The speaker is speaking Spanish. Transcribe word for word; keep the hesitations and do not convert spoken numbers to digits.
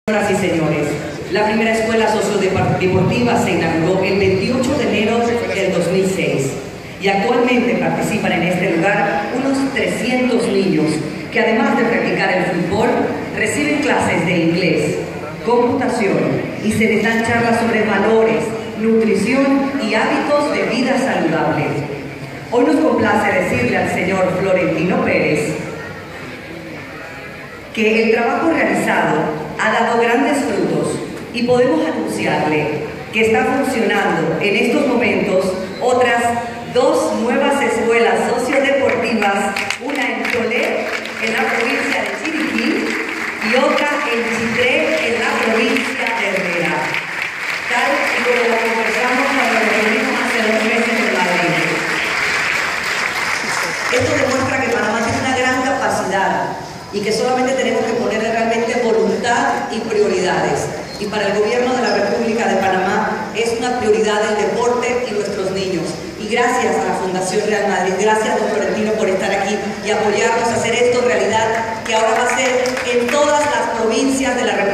Señoras y señores, la primera escuela sociodeportiva se inauguró el veintiocho de enero del dos mil seis y actualmente participan en este lugar unos trescientos niños que, además de practicar el fútbol, reciben clases de inglés, computación y se les dan charlas sobre valores, nutrición y hábitos de vida saludable. Hoy nos complace decirle al señor Florentino Pérez que el trabajo realizado ha dado grandes frutos y podemos anunciarle que está funcionando en estos momentos otras dos nuevas escuelas sociodeportivas, una en Tolé, en la provincia de Chiriquí, y otra en Chitré, en la provincia de Herrera, tal y como conversamos cuando nos reunimos hace dos meses en Madrid. Esto demuestra que Panamá tiene una gran capacidad y que solamente tenemos que ponerle realmente voluntad y prioridades. Y para el gobierno de la República de Panamá es una prioridad el deporte y nuestros niños. Y gracias a la Fundación Real Madrid, gracias don Florentino por estar aquí y apoyarnos a hacer esto realidad, que ahora va a ser en todas las provincias de la República.